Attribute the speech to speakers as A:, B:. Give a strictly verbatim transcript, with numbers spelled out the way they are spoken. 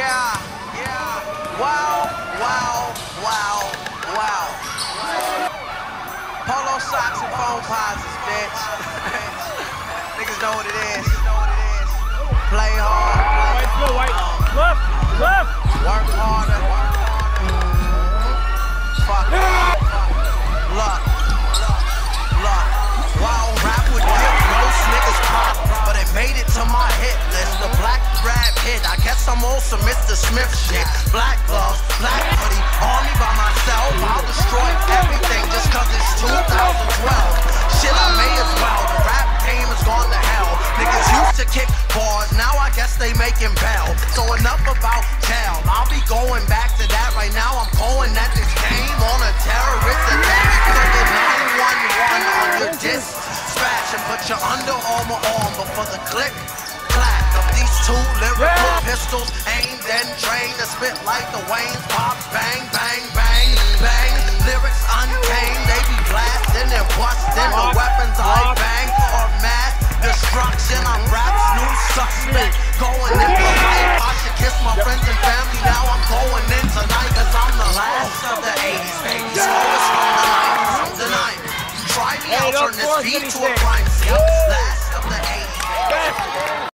A: Yeah, yeah. Wow, wow, wow, wow. Polo socks and phone posits, bitch. Niggas know what it is. Play hard.
B: White, slow, white. Left, left.
A: Work harder. Fuck it. Luck. Luck. Wow, rap with dip. Most niggas pop, but it made it to my hit list. The black rap hit. I guess I'm on some Mister Smith shit. Black gloves, black hoodie, army by myself. I'll destroy everything just cause it's two thousand twelve. Shit, I may as well. The rap game has gone to hell. Niggas used to kick bars, now I guess they making bail. So enough about jail. I'll be going back to that right now. I'm going at this game on a terrorist attack. So the nine one one on your dispatch and put your Under Armour on before the click clack of these two lyrical yeah. pistols aimed and trained to spit like the Wayne's pops. Bang, bang, bang, bang. Lyrics untamed, they be blasting and busting. The weapons I bang are mass destruction. I'm rap's new suspect. Going in for life. I should kiss my friends and family. Now I'm going in tonight cause I'm the last of the eighties, baby. Slowest from the nineties, from the nineties. Try me, I'll turn this beat to a crime scene. Last of the eighties, baby.